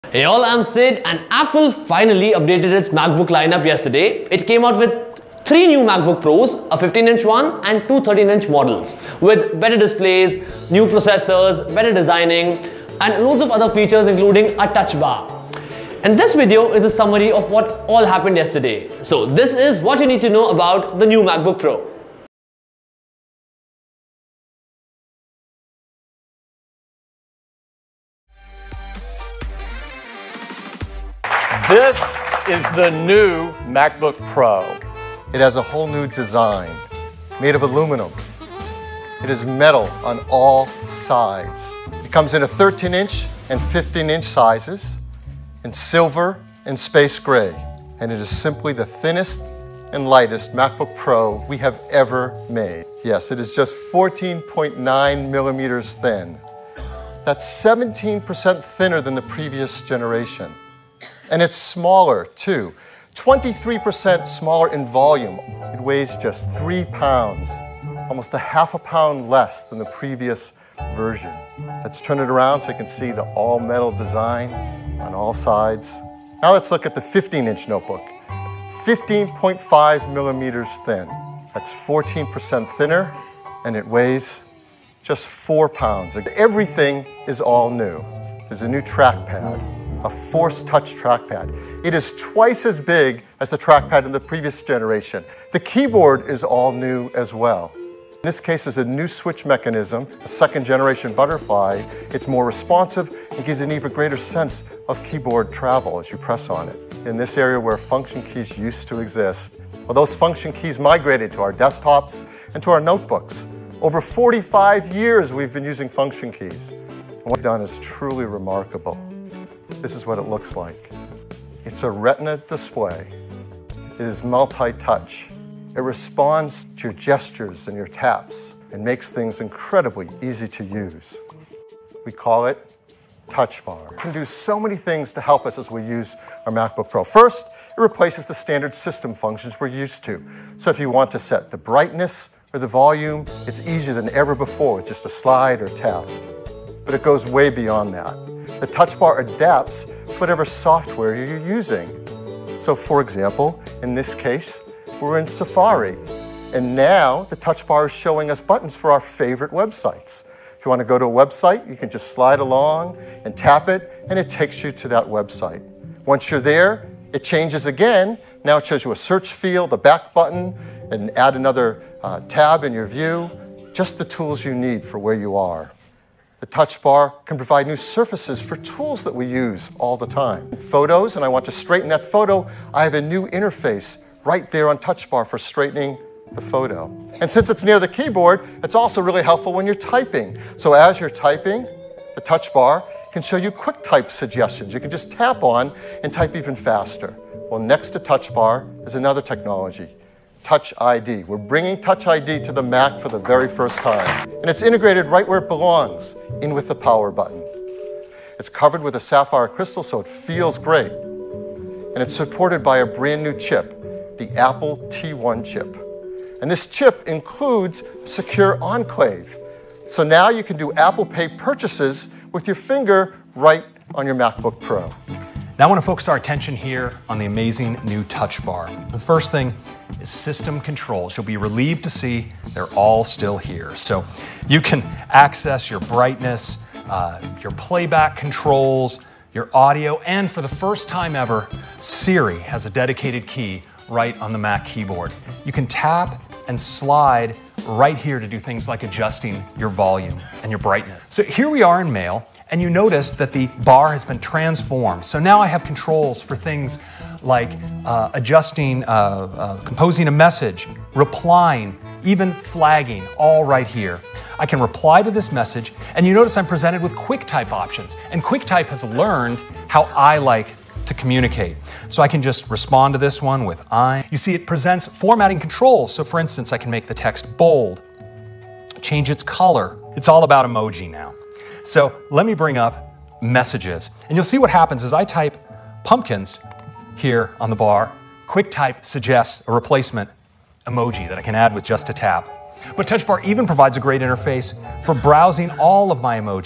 Hey all, I'm Sid, and Apple finally updated its MacBook lineup yesterday. It came out with 3 new MacBook Pros, a 15-inch one and 2 13-inch models with better displays, new processors, better designing and loads of other features including a touch bar. And this video is a summary of what all happened yesterday. So this is what you need to know about the new MacBook Pro. This is the new MacBook Pro. It has a whole new design, made of aluminum. It is metal on all sides. It comes in a 13-inch and 15-inch sizes, in silver and space gray. And it is simply the thinnest and lightest MacBook Pro we have ever made. Yes, it is just 14.9 millimeters thin. That's 17% thinner than the previous generation. And it's smaller too, 23% smaller in volume. It weighs just 3 pounds, almost a half a pound less than the previous version. Let's turn it around so you can see the all-metal design on all sides. Now let's look at the 15-inch notebook. 15.5 millimeters thin. That's 14% thinner, and it weighs just 4 pounds. Everything is all new. There's a new trackpad, a Force Touch trackpad. It is twice as big as the trackpad in the previous generation. The keyboard is all new as well. In this case, there's a new switch mechanism, a 2nd generation butterfly. It's more responsive and gives an even greater sense of keyboard travel as you press on it. In this area where function keys used to exist, well, those function keys migrated to our desktops and to our notebooks. Over 45 years we've been using function keys. And what we've done is truly remarkable. This is what it looks like. It's a Retina display. It is multi-touch. It responds to your gestures and your taps and makes things incredibly easy to use. We call it Touch Bar. It can do so many things to help us as we use our MacBook Pro. First, it replaces the standard system functions we're used to. So if you want to set the brightness or the volume, it's easier than ever before with just a slide or tap. But it goes way beyond that. The touch bar adapts to whatever software you're using. So for example, in this case, we're in Safari. And now the touch bar is showing us buttons for our favorite websites. If you want to go to a website, you can just slide along and tap it, and it takes you to that website. Once you're there, it changes again. Now it shows you a search field, a back button, and add another tab in your view. Just the tools you need for where you are. The touch bar can provide new surfaces for tools that we use all the time. In photos, and I want to straighten that photo, I have a new interface right there on touch bar for straightening the photo. And since it's near the keyboard, it's also really helpful when you're typing. So as you're typing, the touch bar can show you quick type suggestions. You can just tap on and type even faster. Well, next to touch bar is another technology, Touch ID. We're bringing Touch ID to the Mac for the very first time. And it's integrated right where it belongs, in with the power button. It's covered with a sapphire crystal, so it feels great. And it's supported by a brand new chip, the Apple T1 chip. And this chip includes Secure Enclave. So now you can do Apple Pay purchases with your finger right on your MacBook Pro. Now I want to focus our attention here on the amazing new touch bar. The first thing is system controls. You'll be relieved to see they're all still here. So you can access your brightness, your playback controls, your audio, and for the first time ever, Siri has a dedicated key right on the Mac keyboard. You can tap and slide right here to do things like adjusting your volume and your brightness. So here we are in Mail, and you notice that the bar has been transformed. So now I have controls for things like adjusting, composing a message, replying, even flagging, all right here. I can reply to this message, and you notice I'm presented with QuickType options. And QuickType has learned how I like to communicate. So I can just respond to this one with I. You see, it presents formatting controls. So for instance, I can make the text bold, change its color. It's all about emoji now. So let me bring up messages. And you'll see what happens as I type pumpkins here on the bar. QuickType suggests a replacement emoji that I can add with just a tap. But Touch Bar even provides a great interface for browsing all of my emoji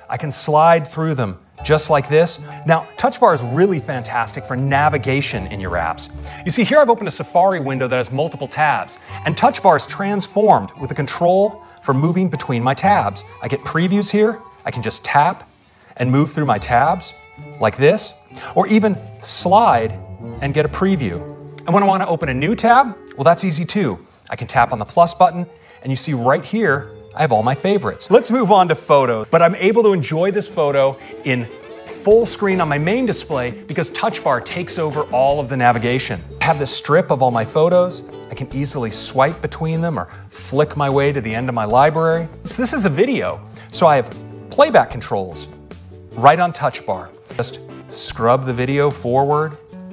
I can slide through them just like this. Now, Touch Bar is really fantastic for navigation in your apps. You see, here I've opened a Safari window that has multiple tabs, and Touch Bar is transformed with a control for moving between my tabs. I get previews here. I can just tap and move through my tabs like this, or even slide and get a preview. And when I want to open a new tab, well, that's easy too. I can tap on the plus button, and you see right here, I have all my favorites. Let's move on to photos, but I'm able to enjoy this photo in full screen on my main display because Touch Bar takes over all of the navigation. I have this strip of all my photos. I can easily swipe between them or flick my way to the end of my library. So this is a video, so I have playback controls right on Touch Bar. Just scrub the video forward,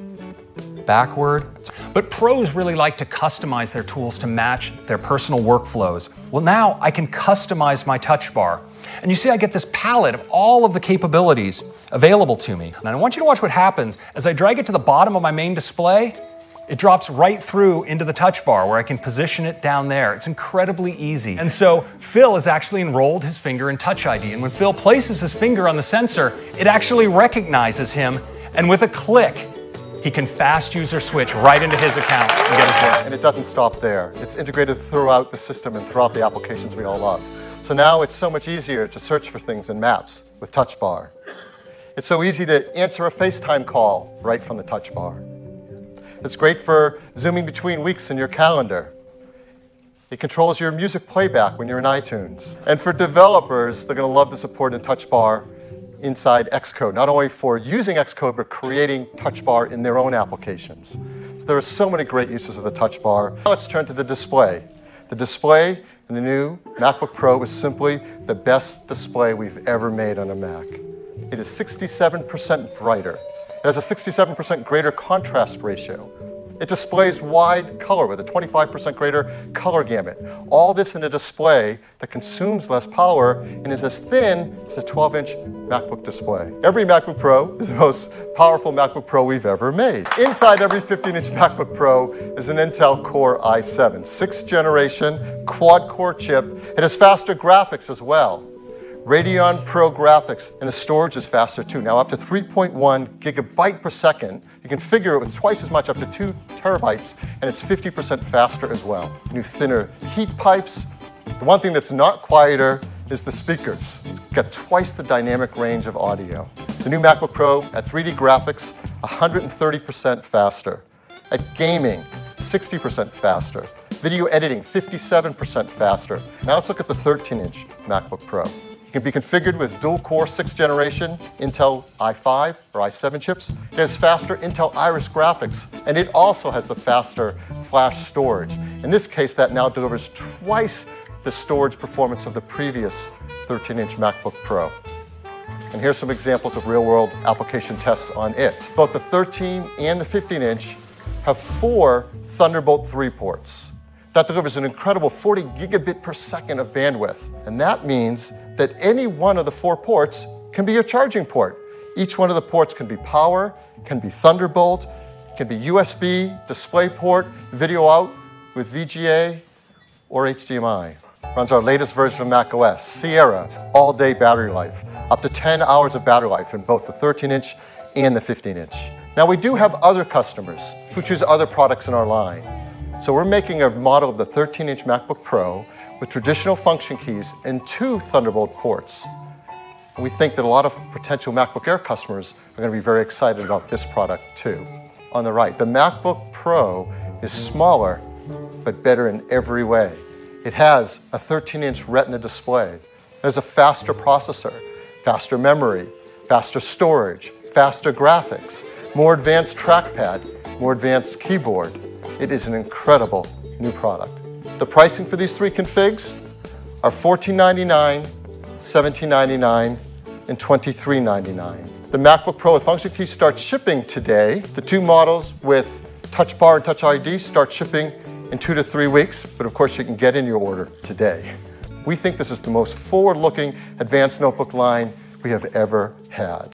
backward. But pros really like to customize their tools to match their personal workflows. Well, now I can customize my Touch Bar. And you see I get this palette of all of the capabilities available to me. And I want you to watch what happens as I drag it to the bottom of my main display. It drops right through into the Touch Bar where I can position it down there. It's incredibly easy. And so Phil has actually enrolled his finger in Touch ID. And when Phil places his finger on the sensor, it actually recognizes him. And with a click, he can fast user switch right into his account and get his work. And it doesn't stop there. It's integrated throughout the system and throughout the applications we all love. So now it's so much easier to search for things in Maps with Touch Bar. It's so easy to answer a FaceTime call right from the Touch Bar. It's great for zooming between weeks in your calendar. It controls your music playback when you're in iTunes. And for developers, they're going to love the support in Touch Bar inside Xcode, not only for using Xcode, but creating Touch Bar in their own applications. So there are so many great uses of the Touch Bar. Now let's turn to the display. The display in the new MacBook Pro is simply the best display we've ever made on a Mac. It is 67% brighter. It has a 67% greater contrast ratio. It displays wide color with a 25% greater color gamut. All this in a display that consumes less power and is as thin as a 12-inch MacBook display. Every MacBook Pro is the most powerful MacBook Pro we've ever made. Inside every 15-inch MacBook Pro is an Intel Core i7, 6th generation, quad-core chip. It has faster graphics as well. Radeon Pro graphics, and the storage is faster too. Now up to 3.1 gigabyte per second. You can configure it with twice as much, up to 2 terabytes, and it's 50% faster as well. New thinner heat pipes. The one thing that's not quieter is the speakers. It's got twice the dynamic range of audio. The new MacBook Pro at 3D graphics, 130% faster. At gaming, 60% faster. Video editing, 57% faster. Now let's look at the 13-inch MacBook Pro. It can be configured with dual-core 6th generation Intel i5 or i7 chips. It has faster Intel Iris graphics, and it also has the faster flash storage. In this case, that now delivers twice the storage performance of the previous 13-inch MacBook Pro. And here's some examples of real-world application tests on it. Both the 13 and the 15-inch have 4 Thunderbolt 3 ports. That delivers an incredible 40 gigabit per second of bandwidth. And that means that any one of the 4 ports can be your charging port. Each one of the ports can be power, can be Thunderbolt, can be USB, DisplayPort, video out with VGA or HDMI. Runs our latest version of macOS, Sierra, all-day battery life, up to 10 hours of battery life in both the 13-inch and the 15-inch. Now we do have other customers who choose other products in our line. So we're making a model of the 13-inch MacBook Pro with traditional function keys and 2 Thunderbolt ports. And we think that a lot of potential MacBook Air customers are going to be very excited about this product too. On the right, the MacBook Pro is smaller, but better in every way. It has a 13-inch Retina display. It has a faster processor, faster memory, faster storage, faster graphics, more advanced trackpad, more advanced keyboard. It is an incredible new product. The pricing for these 3 configs are $14.99, $17.99, and $23.99. The MacBook Pro with function keys starts shipping today. The 2 models with Touch Bar and Touch ID start shipping in 2 to 3 weeks, but of course you can get in your order today. We think this is the most forward-looking advanced notebook line we have ever had.